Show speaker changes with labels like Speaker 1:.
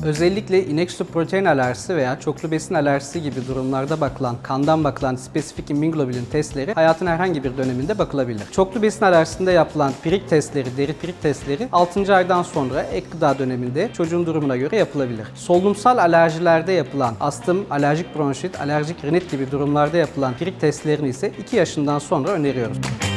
Speaker 1: Özellikle inek sütü protein alerjisi veya çoklu besin alerjisi gibi durumlarda bakılan, kandan bakılan spesifik immunoglobulin testleri hayatın herhangi bir döneminde bakılabilir. Çoklu besin alerjisinde yapılan pirik testleri, deri pirik testleri 6. aydan sonra ek gıda döneminde çocuğun durumuna göre yapılabilir. Solunumsal alerjilerde yapılan astım, alerjik bronşit, alerjik rinit gibi durumlarda yapılan pirik testlerini ise 2 yaşından sonra öneriyoruz.